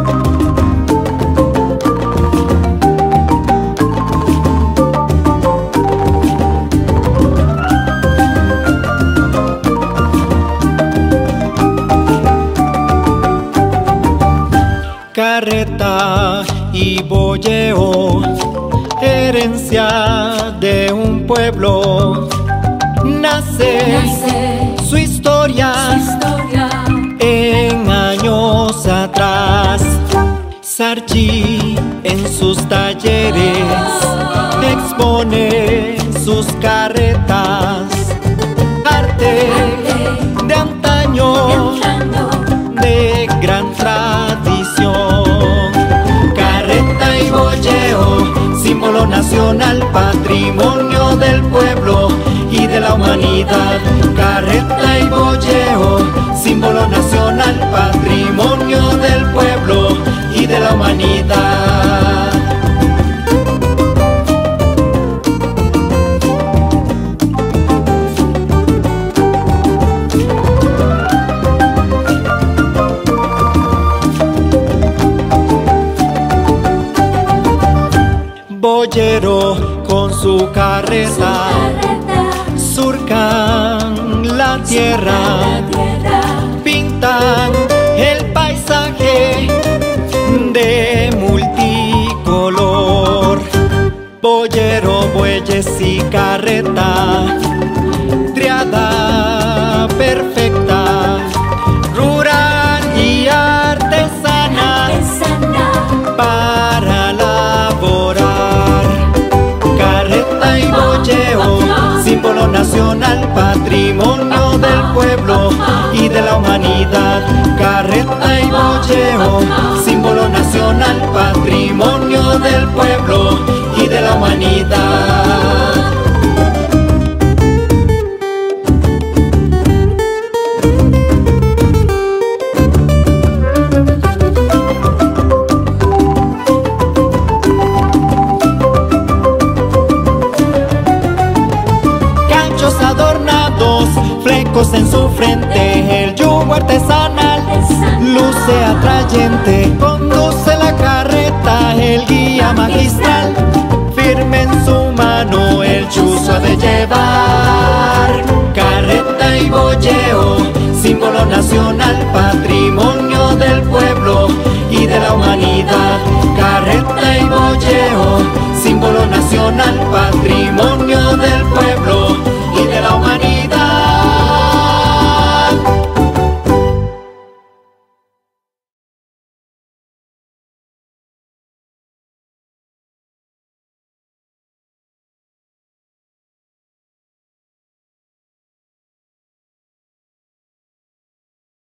Carreta y boyeo, herencia de un pueblo, nace su historia en años atrás. Sarchi en sus talleres expone sus carretas, arte de antaño, de gran tradición. Carreta y boyeo, símbolo nacional, patrimonio del pueblo y de la humanidad. Carreta y boyeo, símbolo nacional, patrimonio del pueblo y de la humanidad. Boyero con su carreta surcan la tierra, pintan el paisaje de multicolor. Boyero, bueyes y carreta, triada perfecta, rural y artesana, para laborar. Carreta y boyeo, símbolo nacional, patrimonio del pueblo y de la humanidad. Carreta y boyeo, símbolo nacional, patrimonio del pueblo y de la humanidad. Adornados, flecos en su frente, el yugo artesanal luce atrayente. Conduce la carreta el guía magistral, firme en su mano el chuzo ha de llevar. Carreta y boyeo,